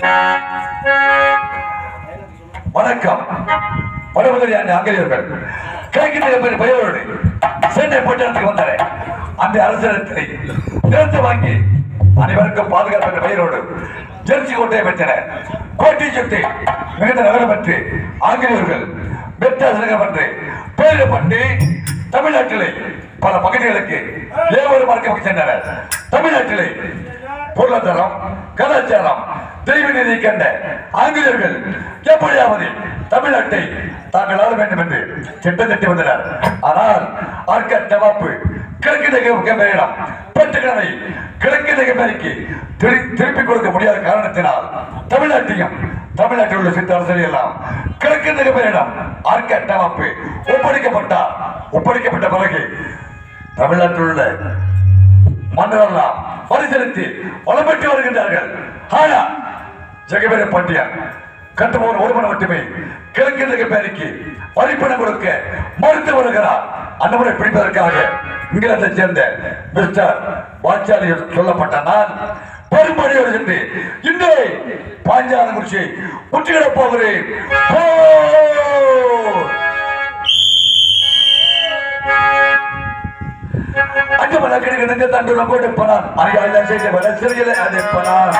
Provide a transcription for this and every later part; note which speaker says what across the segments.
Speaker 1: வணக்கம். வடமதுரை ஆங்கிலேயர்கள் கிழக்கின் பெயரோடு சென்னை பட்டணத்துக்கு வந்தாரே அந்த அரசிடத்தை திறந்து வாங்கி அனைவருக்கும் பாதுகாப்பு என்ற பெயரோடு ஜெர்சி கோட்டையை பெற்றனர். கோட்டை சுற்றி மிகுந்த நகரம் பெற்று ஆங்கிலேயர்கள் மெட்ராஸ் என்று பெயரிடப்பட்டு தமிழ்நாட்டிலே பல பகுதிகளுக்கு ஏவரும் மறக்க சென்றனர். தமிழ்நாட்டிலே பொருளாதாரம் கலாச்சாரம் தெய்வ நீதி கண்ட ஆங்கிலேயர்கள் எப்படியாவது தமிழ்நாட்டை தாங்கள் ஆள வேண்டும் என்று திட்டத்திட்டு வந்தனர். ஆனால் ஆர்கட் நவாப்பு கிழக்கு மேடம் பெற்றுகளை கிழக்கு நகருக்கு திருப்பிக் கொடுக்க முடியாத காரணத்தினால் தமிழ்நாட்டையும் தமிழ்நாட்டில் உள்ள சிற்றரசர்கள் எல்லாம் கிழக்கு நகரிடம் ஆர்கட் நவாப்பு ஒப்படைக்கப்பட்ட பிறகு தமிழ்நாட்டில் உள்ள மன்னரெல்லாம் பரிசீலித்து வளம் பெற்று வருகின்றார்கள். ஆனால் ஜெகவீர பாண்டியன் கட்டுமோன் ஒருவன் மட்டுமே கிழக்கு நகருக்கு வரிப்பணம் கொடுக்க மறுத்து வருகிறார். அந்த முறை பிடிப்பதற்காக இங்கிலாந்தை சேர்ந்த மிஸ்டர் வாச்சாலி சொல்லப்பட்ட நான் பெரும்படியோடு சென்று இன்றே பாஞ்சாலங்குறிச்சியை முற்றுகிடப் போகிறேன். அஞ்சமன கிழக்கு தண்டுள்ள கொடுப்பனான் அறியாத செய்த வர சிறையில் அடைப்பனான்.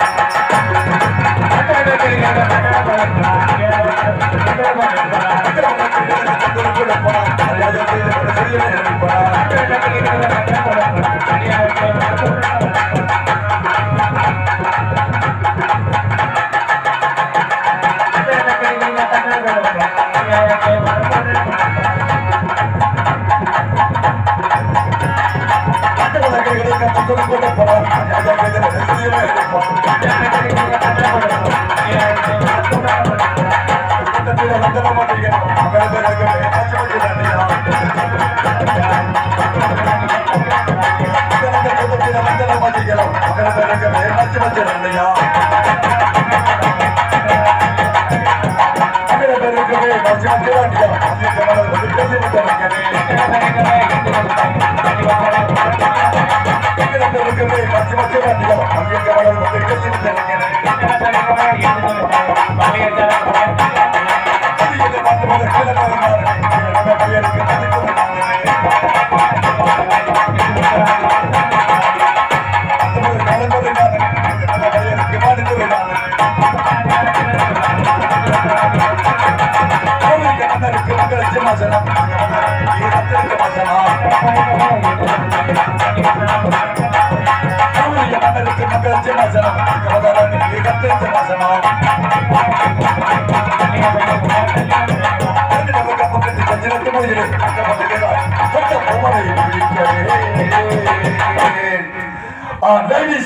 Speaker 1: Ladies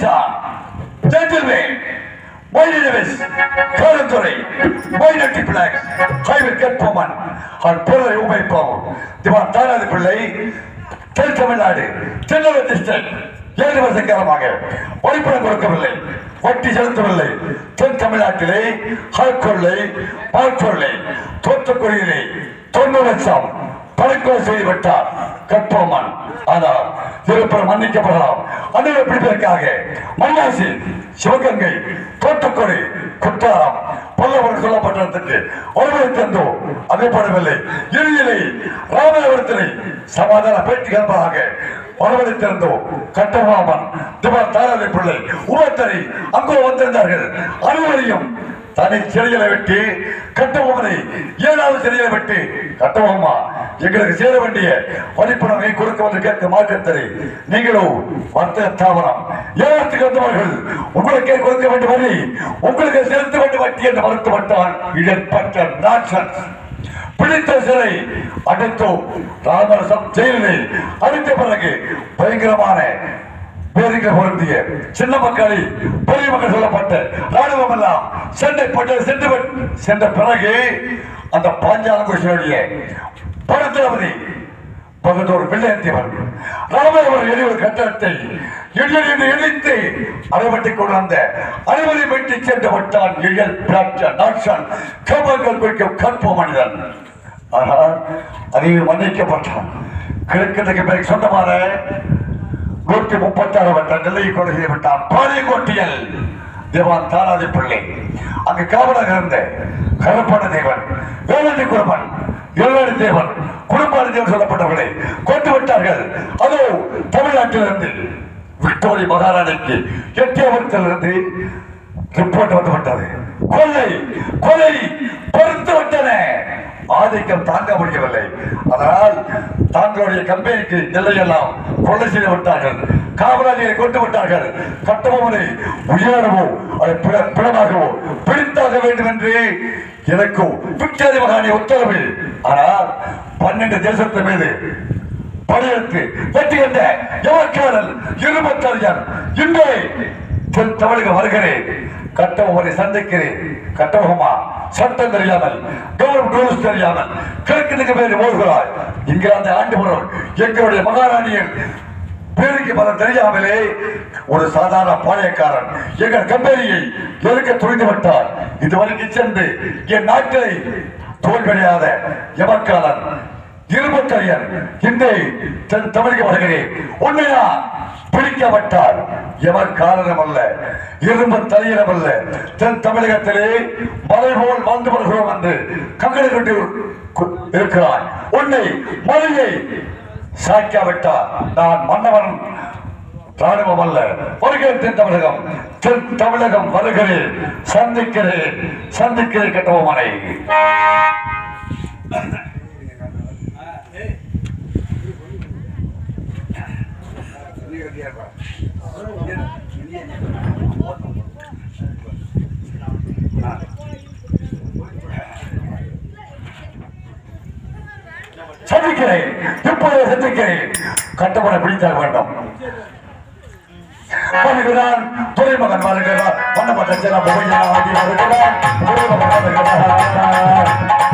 Speaker 1: and gentlemen, my name is Karanthuri, Minority Blacks, Highway Cut Woman, and Purlai Umay Power, Divan Tanadi Pillai, Tel Tamil Nadu, Chennai District, 7 வருஷம் காலமாக வரிப்பணம் கொடுக்கவில்லை, வட்டி செலுத்தவில்லை. தென் தமிழ்நாட்டிலே ஹல்கொள்ளை, பால்கொள்ளை, தோற்றுக்குடியிலே 90 லட்சம் பணக்கொலை செய்துவிட்டார் கற்போமன். ஆனால் இருப்பர் மன்னிக்கப்படலாம். அதை பிடிப்பதற்காக மன்னாசி, சிவகங்கை, தோற்றுக்குடி, குற்றாலம், பல்லவன் சொல்லப்பட்டதற்கு ஒருவரை தந்தோ அதேபடவில்லை. இறுதியிலே ராமநாதபுரத்திலே சமாதான பேச்சு கல்பாக ஒருவரை திறந்தோ கட்டபொம்மன், திவான் தாராதை பிள்ளை உபத்தரை அங்கோ வந்திருந்தார்கள். அனைவரையும் தனி சிறைகளை வெட்டி கட்டபொம்மனை 7வது சிறைகளை வெட்டி கட்டபொம்மா எங்களுக்கு சேர வேண்டிய வரிப்பணத்தை கொடுக்க வந்து கேட்க மாற்றத்தரை நீங்களோ வர்த்தக தாவரம் ஏழத்துக்கு வந்தவர்கள் உங்களுக்கே கொடுக்க வேண்டிய வரி உங்களுக்கு செலுத்த வேண்டிய வட்டி என்று மறுத்துவிட்டான். இடப்பட்ட நாட்சன் பிடித்த சிறை அடைத்தோ ராமரசம் ஜெயிலில் அடைத்த பிறகு பயங்கரமான பேரிகள் பொருந்திய சின்ன மக்களை பெரிய மக்கள் சொல்லப்பட்ட ராணுவம் எல்லாம் சென்னை பட்ட சென்ற பிறகு அந்த பாஞ்சாலங்குறிச்சியுடைய படத்தளபதி பகத்தோர் வெள்ளையத்தியவர் ராமேஸ்வரம் எளிய கட்டடத்தை இடித்து அடைபட்டுக் கொண்டு வந்த அனைவரை வெட்டி சென்று விட்டான். இயல் நாட்சன் கபங்கள் குறிக்கும் கற்ப மனிதன். ஆனால் அதில் மன்னிக்கப்பட்டான். கிழக்கு பிறகு சொந்தமான 136 வட்ட நிலையை கொலை செய்யப்பட்டான். பாளையங்கோட்டையில் தேவான் தாராதி பிள்ளை அங்கு காவலாக இருந்த கருப்பண்ண தேவன், வேலண்டி குருமன், எல்லடி தேவன், குடும்பாடி தேவன் சொல்லப்பட்டவர்களை கொண்டு விட்டார்கள். அதோ தமிழ்நாட்டிலிருந்து விக்டோரி மகாராணிக்கு எட்டியவரத்திலிருந்து ரிப்போர்ட் வந்துவிட்டது. கொலை கொலை பொறுத்து விட்டன. ஆதிக்கம் தாங்க முடியவில்லை. அதனால் தங்களுடைய கம்பெனிக்கு நெல்லையெல்லாம் கொலை செய்து விட்டார்கள். காவலாளியை கொண்டு விட்டார்கள். கட்டபொம்மனை உயரவோ பிணமாகவோ பிடித்தாக வேண்டும் என்று எனக்கோ விக்டோரி மகாராணி உத்தரவு. ஆனால் 12 தேசத்து மீது படையெடுத்து வெற்றி கண்ட எவர்காரல் இருபத்தறிஞர் இன்றே தென் தமிழக வருகிறேன். கட்டபொம்மனை சந்திக்கிறேன். கட்டபொம்மா சட்டம் தெரியாமல், கவர்மெண்ட் ரூல்ஸ் தெரியாமல் கிழக்கு பேர் ஓடுகிறாய். இங்கிலாந்து ஆண்டு முறை எங்களுடைய மகாராணியின் பேருக்கு மதம் தெரியாமலே ஒரு சாதாரண பாளையக்காரன் எங்கள் கம்பெனியை எதிர்க்க துணிந்து விட்டார். இதுவரைக்கும் சென்று என் நாட்டை தோல்வியடையாத எமக்காலன் இருபத்தறியர் இன்றே தென் தமிழக வருகிறேன். உண்மையா பிடிக்கப்பட்டார். எவர் காரணம் அல்ல, இரும்பு தலையிடம் அல்ல. தென் தமிழகத்திலே மலை போல் வாழ்ந்து வருகிறோம் என்று கங்கணை கொண்டு இருக்கிறார். உன்னை மலையை சாய்க்காவிட்டார் நான் மன்னவன் ராணுவம் அல்ல. வருகிறேன் தென் தமிழகம். தென் தமிழகம் வருகிறேன். சந்திக்கிறேன் சந்திக்கிறேன் கட்டபொம்மனை. சந்திக்கிறேன், இப்போது சந்திக்கிறேன். கட்டபொம்மனை பிடித்தாக வேண்டும். வருகிறான் துறைமகன் வருகிறான். வண்ணப்பட்ட ஆதி வருகிறான். துறைமகன் வருகிறான்.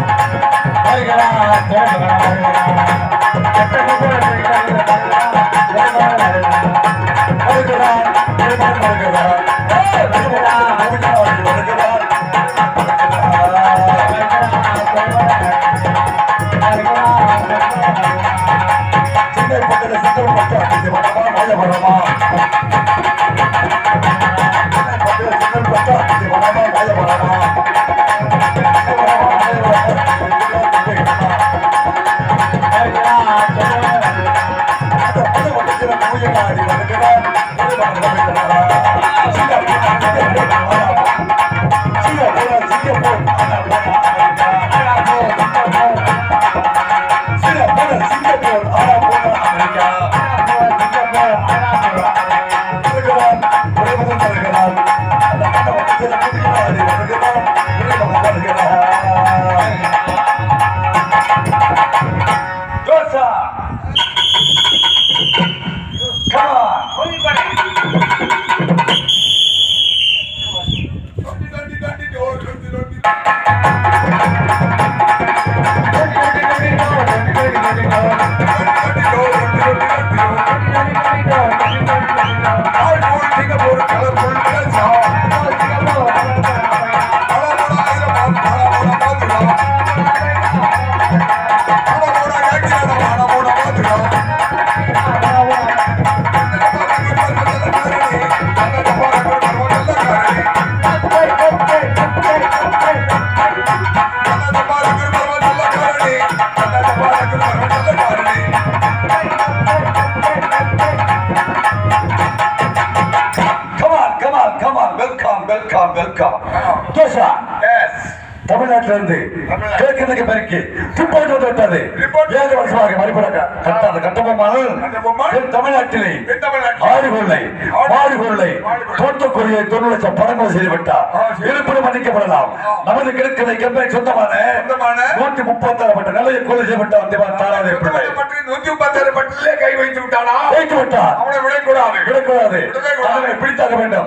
Speaker 1: தமிழ்நாட்டிலிருந்து கிழக்கு பெருக்கி ரிப்போர்ட் வந்துவிட்டது. 7 வருஷமாக மறுபடியும் கட்டாத கட்டபொம்மன் தமிழ்நாட்டிலே ஆறு கொள்ளை தோட்டக்குரிய 90 லட்சம் பணங்கள் செய்துவிட்டார். இருப்பினும் மன்னிக்கப்படலாம். நமது கிழக்கு கம்பெனி சொந்தமான 136 நிலையை கொலை செய்யப்பட்ட தாராதே பிள்ளை
Speaker 2: 136 பட்டிலே கை வைத்து விட்டானா?
Speaker 1: வைத்து விட்டார்.
Speaker 2: அவனை விடக்கூடாது.
Speaker 1: அவனை பிடித்தாக வேண்டும்.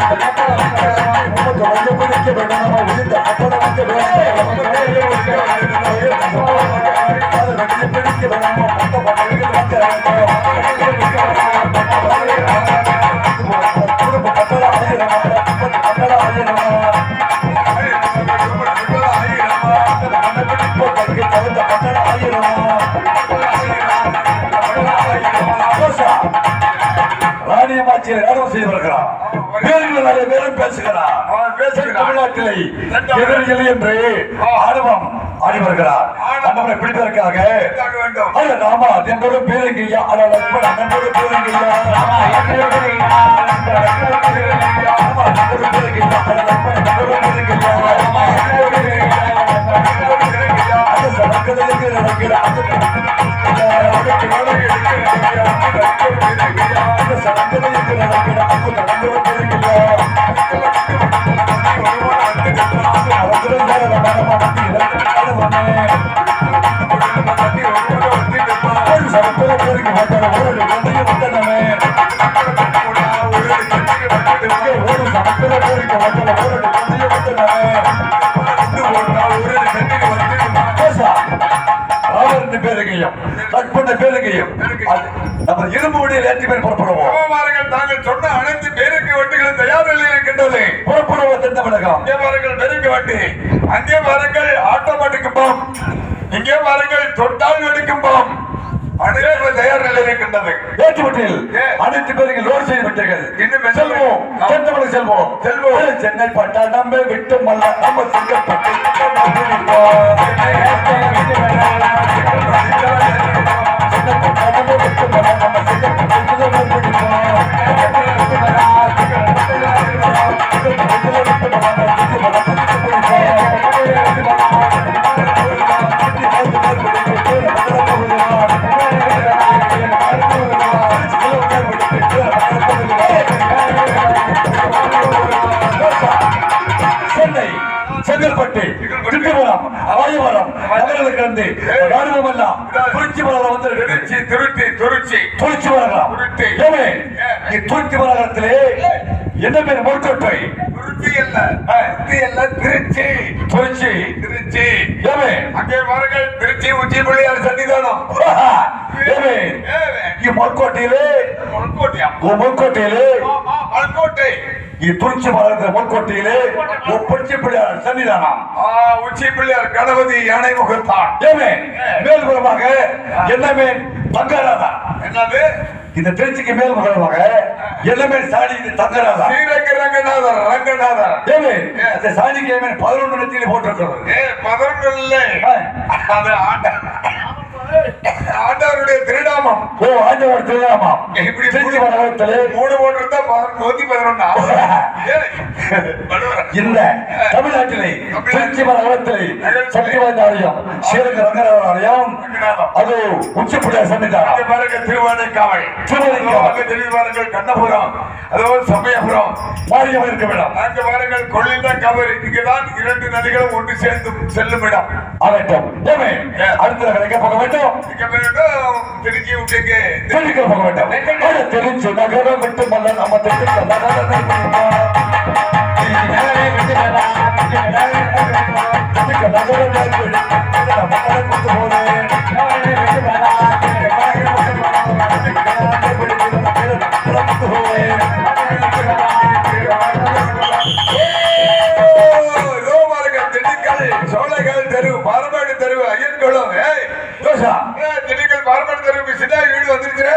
Speaker 1: ராணியமாச்சியை நாடகம் செய்து வருகிறார். பேர்கள் நிறைய பேரும் பேசுகிறார். தமிழ்நாட்டிலே எதிரிகள் என்று ஆணவம் ஆடி வருகிறார். நம்மளை பிடிப்பதற்காக ராமா என்னோட பேருங்கய்யா நண்போட பேருங்கய்யா இரும்புடைய ஏற்றி பேர் புறப்படுவோம். தாங்கள் சொன்ன அனைத்து பேருக்கு வண்டிகளும் தயார் நிலையில் இருக்கின்றது. புறப்படுவோம் தென்னமிழகம். அங்கே பாருங்கள் பெருக்கு வண்டி, அங்கே பாருங்கள் ஆட்டோமேட்டிக் பம், இங்கே பாருங்கள் தொட்டால் வெடிக்கும் பம், அனைவரும் தயார் நிலையில் இருக்கின்றது. ஏற்றுமட்டில் அனைத்து பேருக்கு லோடு செய்து விட்டீர்கள். இன்னும் செல்வோம், தென்னமிழகம் செல்வோம். செல்வோம் சென்னை பட்டா நம்ம விட்டு மல்ல நம்ம செங்கப்பட்டு செங்கல்பட்டு, திண்டிவனம், ஆயவரம் நகர்களுக்கு வந்து ராணுவமெல்லாம் துருச்சி மலரம் வந்து துருச்சி மலரம். துருச்சி மலரத்திலே என்ன பேர்? முற்கொட்டை. திருச்சி அங்கே பாருங்கள். திருச்சி உச்சி பிள்ளையார் சன்னிதானம். மொற்கோட்டையிலே துருச்சி மலர்ந்த முற்கோட்டையிலே உச்சி பிள்ளையார் சன்னிதானம். உச்சி பிள்ளையார் கணபதி யானை முகத்தான். மேல்புறமாக என்னமே தங்கராதா. என்னது? இந்த திருச்சிக்கு மேல்முகமாக எல்லாமே சாணி தங்கராதா. ரங்கநாதர் அந்த சாணிக்கு 11 நெத்தியில போட்டிருக்கிறது. 11 ஆண்டவருடைய திருநாமம். ஆண்டவர் திருநாமம். இப்படி திருச்சி மண்டலத்திலே 3 போட்டிருந்தா 111. இந்த தமிழ்நாட்டிலே திருச்சி மண்டலத்திலே சக்திவாய்ந்த ஆலயம் ஸ்ரீரங்க ரங்கநாதர் ஆலயம். அது உச்சிப்புள்ளையார் சன்னிதானம். திருவானைக்காவல், திருவானைக்காவல், கண்ணபுரம், அதாவது சமயபுரம் மாரியம்மன் இருக்க இடம். அங்கு பாருங்கள் கொள்ளிட கவரி. இங்குதான் 2 நதிகளும் ஒன்று சேர்ந்து செல்லும் இடம். ஆகட்டும். அடுத்த கிடைக்க போக வேண்டும். திருச்சி விட்டுக்கு திருச்சி போக வேண்டும். திருச்சி நகரம் விட்டு மல்ல நம்ம சோழர்கள் தெரு, பாரமாடு தெரு, ஐயன்குளம், திண்டுக்கல் பாரமாடு தெருவுக்கு சின்ன வீடு வந்துருச்சு.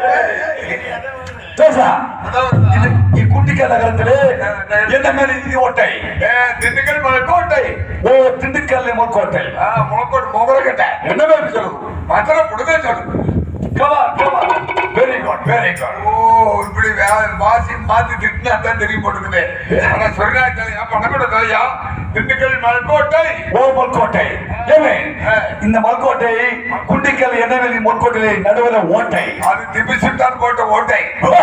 Speaker 1: குட்டிக்கல் நகரத்திலே என்ன மாதிரி ஓட்டை? திண்டுக்கல் மலைக்கோட்டை. திண்டுக்கல் முகக்கோட்டை. முகக்கோட்டை மோகரக்கட்டை. என்ன மாதிரி சொல்லுது? மற்ற புடுதே சொல்லு. Very good, very good. இப்படி மாத்தி திட்டினா தான் தெரியும் போட்டுக்குது. ஆனா சொல்றா பணக்கூட தலையா திண்டுக்கல் மல்கோட்டை. மல்கோட்டை. இந்த மல்கோட்டை குண்டிக்கல் எண்ணெய் மல்கோட்டையிலே நடுவில் ஓட்டை. அது திப்பு சுல்தான் போட்ட ஓட்டை.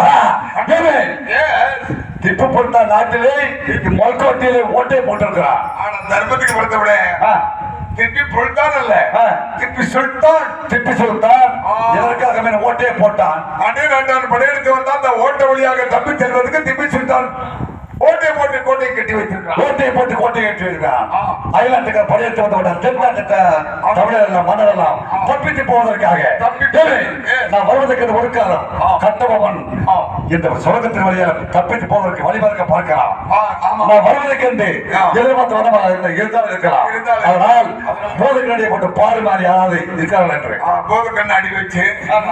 Speaker 1: திப்பு சுல்தான் நாட்டிலே மல்கோட்டையிலே ஓட்டை போட்டிருக்கிறார். ஆனா தர்மத்துக்கு பொறுத்த விட திப்பி சுல்தான் அல்ல, திப்பு சுல்தான். திப்பு சுல்தான் எதற்காக ஓட்டையை போட்டான்? படையெடுத்து வந்தால் அந்த ஓட்டை வழியாக தப்பி செல்வதற்கு திப்பு சுல்தான்
Speaker 2: கோட்டை போட்டு கோட்டை கட்டி வைத்திருக்கிறான்.
Speaker 1: கோட்டையை போட்டு கோட்டை கட்டி இருக்கிறான். அயல்நாட்டுக்கு படையெடுத்து வந்தவுடன் தென்னாட்டுக்கு தமிழரெல்லாம் மன்னரெல்லாம் தப்பித்து போவதற்காக நான் வருவதற்கு ஒரு காலம் கட்டபொம்மன் இந்த சுரங்கத்தின் வழியாக தப்பித்து போவதற்கு வழிபார்க்க பார்க்கலாம். நான் வருவதற்கு என்று எதிர்பார்த்த வனமாக இருந்தாலும் இருக்கலாம். அதனால் போது கண்ணாடியை போட்டு பாரு மாதிரி யாராவது இருக்கிறார்கள் என்று
Speaker 2: போது கண்ணாடி வச்சு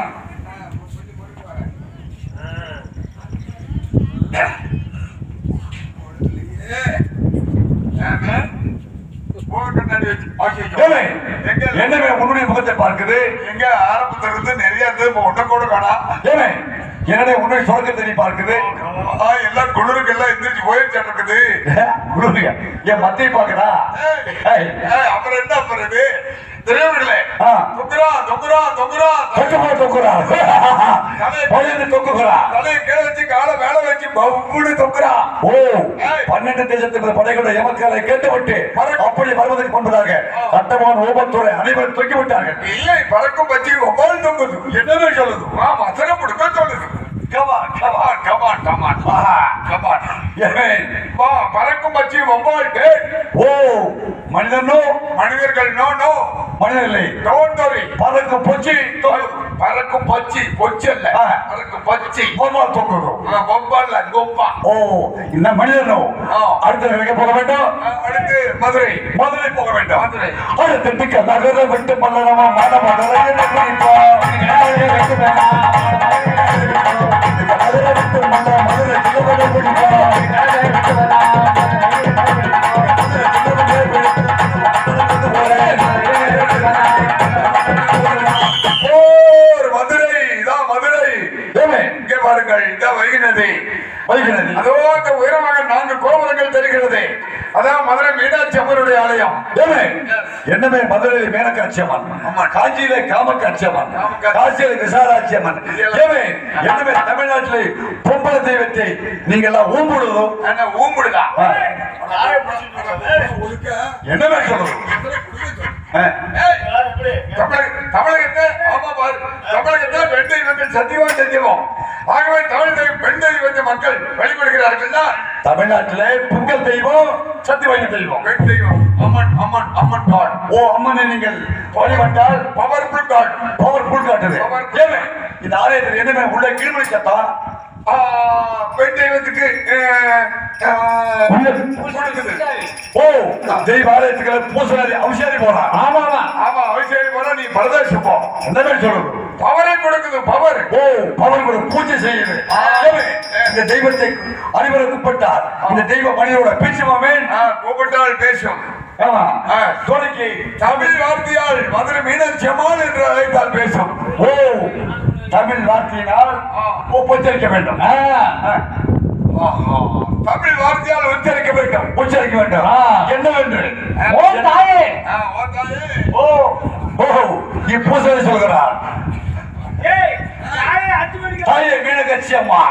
Speaker 1: என்னவே உன்னுடைய முகத்தை பார்க்குது.
Speaker 2: எங்க ஆரம்பத்துல இருந்து நிறைய ஒன்ன கூட காணா.
Speaker 1: என்னுடைய உன்னுடைய சுரங்கத்தை நீ பார்க்குது.
Speaker 2: எல்லாம் குளிருக்கு எல்லாம் எந்திரிச்சு போயிடுச்சு இருக்குது.
Speaker 1: குளிருங்க என் மத்தியை பார்க்கறா.
Speaker 2: அப்புறம் என்ன பண்ணுறது தெரியுங்களே. தொங்குறா தொங்குறா தொங்குறா
Speaker 1: தொங்குறா தொங்குறா
Speaker 2: தலையை கீழே வச்சு காலை மேல வச்சு பவுன்னு தொங்குறா.
Speaker 1: ஓ 12 தேசத்தின் படைகளுடைய எமக்களை கேட்டுவிட்டு அப்படி வருவதற்கு முன்பதாக கட்டபொம்மன் ஓபத்துறை அனைவரும் தொங்கி விட்டார்கள்.
Speaker 2: இல்லை பறக்கும் பச்சி ஒவ்வொரு தொங்குது. என்னவே சொல்லுது மசனம் கொடுக்க சொல்லுது. பறக்கும் பச்சி ஒவ்வாள்.
Speaker 1: ஓ மனிதனோ
Speaker 2: மனிதர்கள் நோ நோ
Speaker 1: மனிதர்களை பறக்கும் பச்சி
Speaker 2: பறக்கும் பச்சி பொச்சி அல்ல பறக்கும் பச்சி
Speaker 1: ஒவ்வாள் தொங்குகிறோம்.
Speaker 2: ஒவ்வாள் கொப்பா.
Speaker 1: ஓ இந்த மனிதனோ அடுத்த நிலைக்கு போக வேண்டும்.
Speaker 2: அடுத்து மதுரை
Speaker 1: மதுரை போக வேண்டும்.
Speaker 2: மதுரை
Speaker 1: அடுத்து திக்க நகர விட்டு மல்லரமா மாடமதுரை
Speaker 2: பாருங்கள் இதான் வைகினதி. அதோ அந்த உயரமாக 4 கோபுரங்கள் தெரிகிறது. அதான் மதுரை மீனாட்சி அம்மனுடைய ஆலயம்.
Speaker 1: என்னமே மதுரை மீனாட்சி அம்மன், காஞ்சியில காமக்காட்சி அம்மன், காசியில விசாலாட்சி அம்மன். என்னமே தமிழ்நாட்டிலே பொம்பளை தெய்வத்தை நீங்க எல்லாம் ஊம்புடுதோம்.
Speaker 2: ஊம்புடுதா
Speaker 1: என்னமே சொல்றது
Speaker 2: தமிழகத்தை தமிழகத்தை பெண் தெய்வங்கள் சத்தியமாக தெரியும். ஆகவே பெண் தெய்வத்தை மக்கள் வழிபடுகிறார்கள்.
Speaker 1: தமிழ்நாட்டிலே பொங்கல் தெய்வம் சத்தியவாய்ந்த தெய்வம்
Speaker 2: பெண் தெய்வம் அம்மன் அம்மன் அம்மன் காட்.
Speaker 1: ஓ அம்மனை நீங்கள் வழிபட்டால்
Speaker 2: பவர்ஃபுல் காட்.
Speaker 1: பவர்ஃபுல் காட்டுது. இந்த ஆலயத்தில் என்னமே உள்ள கிருமி சத்தம்
Speaker 2: பெண் தெய்வத்துக்கு
Speaker 1: ஓ தெய்வ ஆலயத்துக்கு பூசணி அவசியம் போறான்.
Speaker 2: ஆமா ஆமா அவசியம் போனா நீ பரதேசம் போ.
Speaker 1: எந்த மாதிரி சொல்லுது
Speaker 2: பவரை கொடுக்குது. பவர்
Speaker 1: ஓ பவர் கூட பூஜை செய்யுது. இந்த தெய்வத்தை அனைவரும் கூப்பிட்டார். இந்த தெய்வ மனிதனோட பேசுமாமே
Speaker 2: கூப்பிட்டால் பேசும்.
Speaker 1: ஆமா தோழிக்கு
Speaker 2: தமிழ் வார்த்தையால் மதுரை மீனாட்சி அம்மாள் என்று அழைத்தால் பேசும்.
Speaker 1: ஓ தமிழ் வார்த்தையினால் உச்சரிக்க வேண்டும்.
Speaker 2: தமிழ் வார்த்தையால் உச்சரிக்க வேண்டும்.
Speaker 1: உச்சரிக்க வேண்டும். என்னவென்று
Speaker 2: ஓ தாயே
Speaker 1: ஓ ஓ இப்பூசனை சொல்கிறார். தாயே மீனாட்சி அம்மா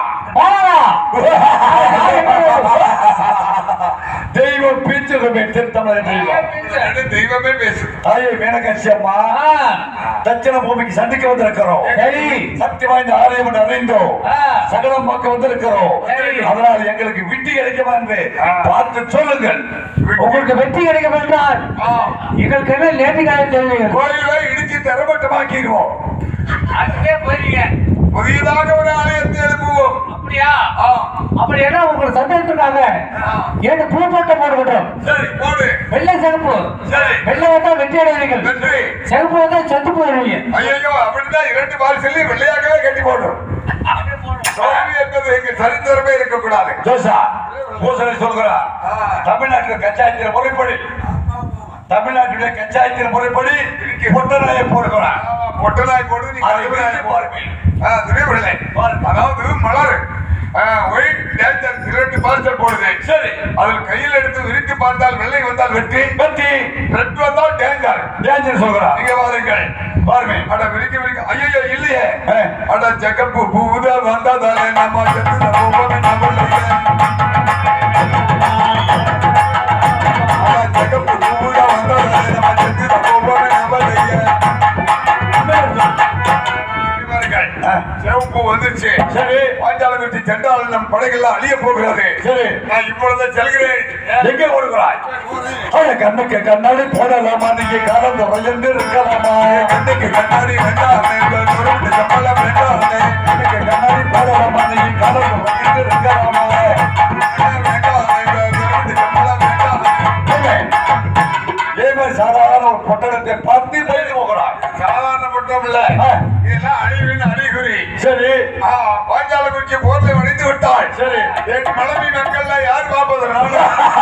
Speaker 1: தெய்வம் பேச்சுமே திருத்தமிழ் தெய்வம்
Speaker 2: தெய்வமே பேசு.
Speaker 1: தாயே மீனாட்சி அம்மா தட்சிண பூமிக்கு சந்திக்க வந்திருக்கிறோம். சக்தி வாய்ந்த ஆலயம் என்று அறிந்தோம். சகலம் பார்க்க வந்திருக்கிறோம். அதனால் எங்களுக்கு வெற்றி கிடைக்குமா என்று பார்த்து சொல்லுங்கள்.
Speaker 3: உங்களுக்கு வெற்றி கிடைக்கும் என்றால் எங்களுக்கு என்ன லேட்டு காலம் தெரியும்.
Speaker 2: கோயிலை இடிச்சு தரமட்டமாக்கிடுவோம்.
Speaker 3: அதுக்கே போறீங்க.
Speaker 2: புதியதாக ஒரு ஆலயத்தை எழுப்புவோம்.
Speaker 3: அப்படியா? அப்படி என்ன உங்களுக்கு சந்தேகத்துக்காக ஏழு பூ தோட்டம் போடுகிறோம்.
Speaker 2: சரி போடு.
Speaker 3: வெள்ளை சிறப்பு.
Speaker 2: சரி
Speaker 3: வெள்ளை வந்தா வெற்றி அடைவீர்கள்.
Speaker 2: வெற்றி.
Speaker 3: சிறப்பு வந்தா செத்து போயிருவீங்க.
Speaker 2: ஐயோ அப்படிதான் 2 பால் சொல்லி வெள்ளையாகவே கட்டி போடும். தோல்வி என்பது எங்க சரித்திரமே இருக்கக்கூடாது.
Speaker 1: ஜோசா பூசனை சொல்கிறார். தமிழ்நாட்டில் கச்சாயத்தின் முறைப்படி தமிழ்நாட்டுடைய கச்சாயத்தின் முறைப்படி பொட்டநாயை போடுகிறார்.
Speaker 2: பொட்டநாய் போடு. நீ அதாவது மலர் ஒயிட் டேஞ்சர் 2 பார்சல் போடுது.
Speaker 1: சரி
Speaker 2: அதில் கையில் எடுத்து விரித்து பார்த்தால் வெள்ளை வந்தால் வெற்றி,
Speaker 1: வெற்றி
Speaker 2: ரெட் வந்தால் டேஞ்சர்.
Speaker 1: டேஞ்சர் சொல்கிறார்.
Speaker 2: நீங்க வாருங்கள்
Speaker 1: பாருங்க.
Speaker 2: அட விரிக்க விரிக்க ஐயோ இல்லையே. அட ஜகப்பு பூத வந்ததாலே நம்ம செத்து போவோமே நம்மளையே. அட ஜகப்பு பூத வந்ததாலே நம்ம செத்து போவோமே நம்மளையே. சிவப்பு வந்துச்சு.
Speaker 1: சரி
Speaker 2: பாஞ்சாலங்குடி விட்டு சென்றால் நம் படைகள் அழிய போகிறது.
Speaker 1: சரி,
Speaker 2: நான் இப்பொழுது செல்கிறேன்.
Speaker 1: எங்கே ஓடுகிறாய்? கண்ணுக்கு கண்ணாடி போடலாமா? நீங்க காலம் தொடர்ந்து இருக்கலாமா?
Speaker 2: கண்ணுக்கு கண்ணாடி வேண்டாமே, துருவிட்டு சம்பளம் வேண்டாமே.
Speaker 1: கண்ணுக்கு கண்ணாடி போடலாமா? நீங்க காலம் தொடர்ந்து இருக்கலாமா? சாதாரண ஒரு பொட்டணத்தை பார்த்து பயந்து போகிறாய்.
Speaker 2: சாதாரண பொட்டம் இல்ல, இதெல்லாம் அழிவின் அறிகுறி.
Speaker 1: சரி,
Speaker 2: பாஞ்சாலங்குறிச்சி போர்ல வடித்து விட்டாள்.
Speaker 1: சரி,
Speaker 2: என் மனைவி மக்கள்ல யார் காப்பதனால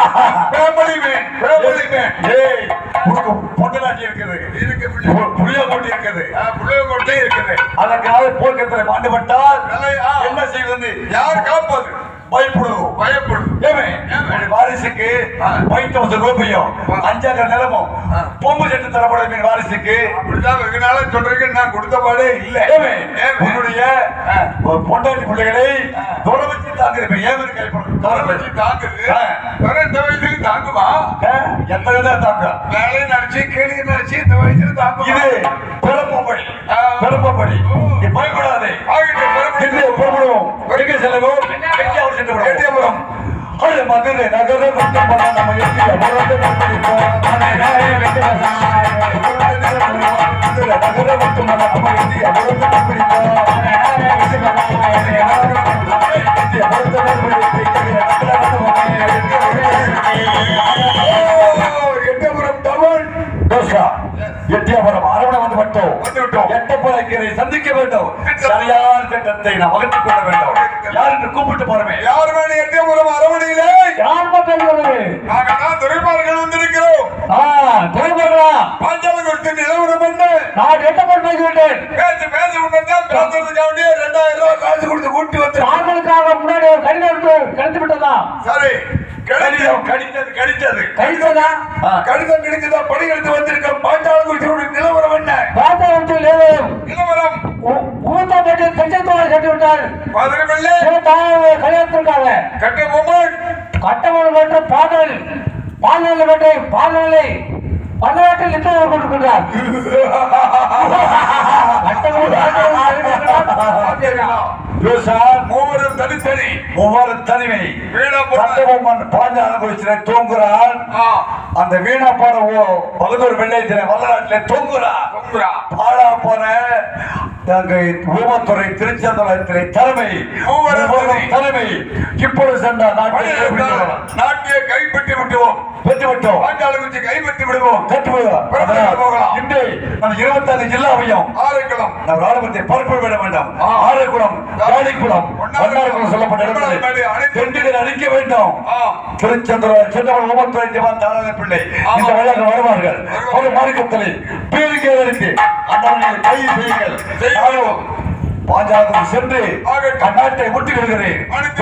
Speaker 1: பொட்டநாட்டி இருக்குது, புளியங்கொட்டி இருக்குது,
Speaker 2: புளியங்கொட்டை இருக்குது.
Speaker 1: அதற்காக போர்க்கத்தில் மாண்டுபட்டால் என்ன செய்வது?
Speaker 2: யார் காப்பது?
Speaker 1: பயப்படுவோம். வாரிசுக்கு 5,000 ரூபாயும் 5 நிலமும் பொம்பு செட்டு தரப்படும் வாரிசுக்கு.
Speaker 2: அப்படிதான் வெகு நாளா சொல்றீங்க, நான் கொடுத்த பாடே இல்லை.
Speaker 1: உன்னுடைய பொண்டாட்டி பிள்ளைகளை தொலை வச்சு தாங்குது. ஏன் கைப்படும்
Speaker 2: தொலை வச்சு தாங்குது? இந்த வயசுக்கு தாங்குமா?
Speaker 1: எத்தனை தான் தாங்க?
Speaker 2: வேலையை நினைச்சு கேள்வி நினைச்சு இந்த வயசுல தாங்கும்.
Speaker 1: இது பிறப்பபடி, பிறப்பபடி. நீ பயப்படாதே. புறப்படுவோம். செல்லவும் எட்டியபுரம் மதுரை நகர நம்ம எட்டியபுரம் டவுன் எட்டியபுரம் அரவணை வந்து விட்டோம். எட்டப்பழக்கரை சந்திக்க வேண்டும். சரியான திட்டத்தை நாம் வகுத்துக் கொள்ள வேண்டும். யார் என்று கூப்பிட்டு போறமே?
Speaker 2: யார் வேணும்? எட்டியபுரம் அரவணையிலே
Speaker 3: யார் பேசுவது?
Speaker 2: நாங்கள் துறைமார்கள் வந்திருக்கிறோம். பாஞ்சாலங்குறிச்சி நிலவரம் வந்து
Speaker 3: நான் எட்டப்பட்டு பேசிவிட்டேன்.
Speaker 2: பேசி உட்கார்ந்தால் பேசுறதுக்காக 2000 ரூபாய் காசு கொடுத்து கூட்டி வந்து
Speaker 3: நாங்களுக்காக முன்னாடி ஒரு கடிதம் கிடைத்து விட்டதா?
Speaker 2: சரி,
Speaker 1: கடிதம்
Speaker 3: கடிததா?
Speaker 2: கடிதம் கிடைச்சதா? படி எடுத்து வந்திருக்கோம். பாஞ்சாலங்குறிச்சியோட நிலவரம் என்ன?
Speaker 3: நிலவரம் ஊத்தப்பட்டு கச்சத்தோடு கட்டி விட்டார்.
Speaker 2: பதினமில்லை
Speaker 3: கல்யாணத்திற்காக
Speaker 2: கட்டமோடு
Speaker 3: மற்றும் பாடலை பன்னாட்டில் நிச்சயம் கொண்டிருக்கிறார்.
Speaker 2: மூவரும் தனித்தனி,
Speaker 1: ஒவ்வொரு தனிமை பாஞ்சாலங்குறிச்சியில தூங்குறான். அந்த வீணா போன பகதூர் வெள்ளையத்தில வல்லநாட்டில தூங்குறான். பாழா போன ஊமத்துறை திருச்செந்தூரத்திலே தலைமை தலைமை இப்பொழுது சென்ற
Speaker 2: நாட்டியை கைப்பற்றி விட்டுவோம்.
Speaker 1: பெற்றுவிட்டோம்.
Speaker 2: பாஞ்சாலங்குறிச்சி கைப்பற்றி விடுவோம்.
Speaker 1: போகலாம். இன்று நம்ம 25 ஜில்லாவையும்
Speaker 2: ஆரைக்குளம்
Speaker 1: நம் ராணுவத்தை பரப்ப விட வேண்டும். ஆரைக்குளம், காளிக்குளம், வண்ணாரக்குளம் சொல்லப்பட்ட இடங்களில் அழிக்க வேண்டும். திருச்செந்தூர் சென்றவர் ஊமத்துறை திவான் தாராள பிள்ளை இந்த வழியாக வருவார்கள். ஒரு மார்க்கத்திலே பேருக்கு அந்த கைது செய்யுங்கள். பாஞ்சாலங்குறிச்சி சென்று நாட்டை முட்டிவிடுகிறேன்.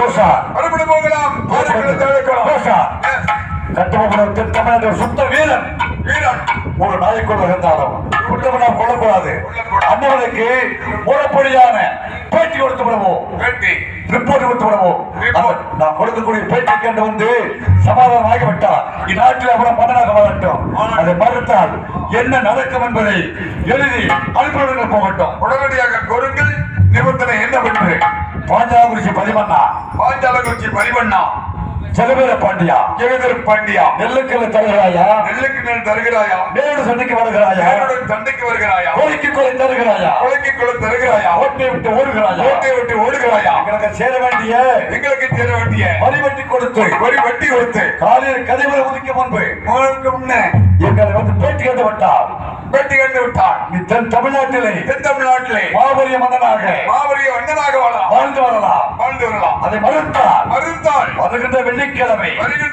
Speaker 1: தமிழ்நாடு சுத்த வீரன் ஒரு நாளைக்குள்ள இருந்தாலும் குற்றமனா கொள்ளக்கூடாது. அண்ணவனுக்கு முறைப்படியான பேட்டி கொடுத்து விடுவோம். ரிப்போர்ட் கொடுத்து விடுவோம். நான் கொடுக்கக்கூடிய பேட்டி கண்டு வந்து சமாதானம் ஆகிவிட்டால் இந்நாட்டில் அப்புறம் மன்னனாக வரட்டும். அதை மறுத்தால் என்ன நடக்கும் என்பதை எழுதி அனுப்பிவிடுங்கள். போகட்டும்.
Speaker 2: உடனடியாக கோருங்கள். நிபந்தனை என்னவென்று?
Speaker 1: பாஞ்சாலங்குறிச்சி
Speaker 2: பரிவண்ணா
Speaker 1: ஜெகவீர பாண்டியா,
Speaker 2: பாண்டியா,
Speaker 1: நெல்லுக்கு தருகிறாயா?
Speaker 2: நெல்லுக்கு நெல் தருகிறாயா?
Speaker 1: நேரு சண்டைக்கு வருகிறாயா?
Speaker 2: சண்டைக்கு வருகிறாயா?
Speaker 1: கொலைக்கு கொலை தருகிறாயா?
Speaker 2: கொலைக்கு கொலை தருகிறாயா?
Speaker 1: ஓட்டை விட்டு ஓடுகிறாயா?
Speaker 2: ஓட்டை விட்டு ஓடுகிறாயா?
Speaker 1: எங்களுக்கு சேர வேண்டிய வரி வட்டி கொடுத்து காலையில் கதைவரை ஒதுக்க முன்பு எங்களை வந்து பேட்டி கண்டு விட்டார். நீ தென் தமிழ்நாட்டிலே மாபெரிய மன்னனாக வாழ்ந்து வரலாம். அதை மறுத்தால் வருகின்ற வெள்ளிக்கிழமை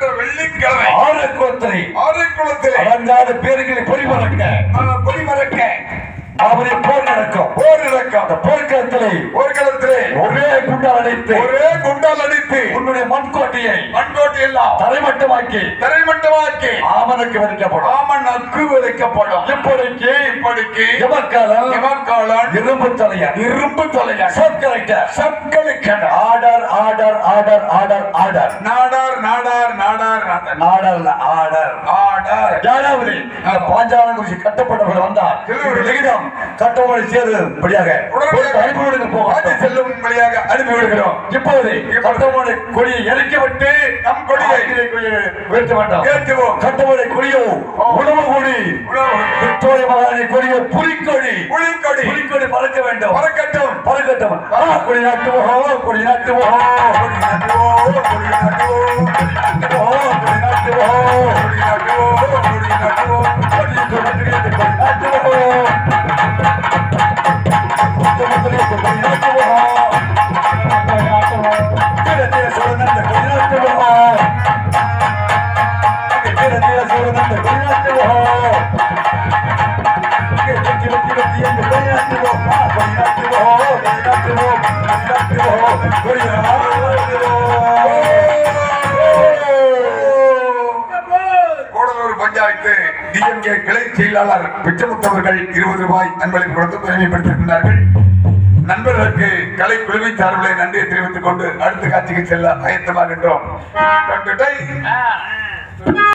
Speaker 1: ஆரைக்குளத்திலே அடங்காத பேர்களை பொறிமறக்க அவரை போர் நடக்கும். அந்த போர்க்களத்திலே ஒரே குண்டால் அடித்து உன்னுடைய மண்கோட்டையை எல்லாம் தரைமட்டமாக்கி ஆமனுக்கு விதைக்கப்படும். இப்படிக்கு எமக்காலன் இரும்பு தலையன் சப் கலெக்டர் ஆர்டர். நாடர் இல்ல ஆடர்.
Speaker 2: ஆடர்.
Speaker 1: யாராவது இந்த பாஞ்சாலங்குறிச்சி கட்டப்பட்டவர்கள் வந்தால் லிகிதம் கட்டோடு சேரும்படியாக அனுப்பிவிடுங்க போக
Speaker 2: செல்லும் வழியாக அனுப்பி விடுகிறோம்.
Speaker 1: இப்போது கட்டமோடு கொடியை இறக்கிவிட்டு நம் கொடியை உயர்த்த வேண்டாம்.
Speaker 2: ஏற்றுவோம்.
Speaker 1: கட்டமோடு கொடியோ உணவு கொடி விக்டோரிய மகாராணி கொடியோ புலிக்கொடி.
Speaker 2: புலிக்கொடி.
Speaker 1: புலிக்கொடி பறக்க வேண்டும்.
Speaker 2: பறக்கட்டும்.
Speaker 1: பறக்கட்டும். கொடி நாட்டுவோம். கொடி நாட்டுவோம்.
Speaker 2: கொடி நாட்டுவோம். கொடி நாட்டுவோம்.
Speaker 1: கொடி நாட்டுவோம்.
Speaker 2: கொடி நாட்டுவோம். கொடி நாட்டுவோம்.
Speaker 1: கொடி நாட்டுவோம்.
Speaker 2: கூடலூர் பஞ்சாயத்து டிஎம்கே கிளை செயலாளர் பிச்சமுத்தவர்கள் 20 ரூபாய் அன்பளிப்பு கொடுத்து பெருமைப்படுத்தியிருக்கிறார்கள். நண்பர்களுக்கு கலை குழுவின் சார்பிலே நன்றியை தெரிவித்துக் கொண்டு அடுத்த காட்சிக்கு செல்ல ஆயத்தமாகின்றோம்.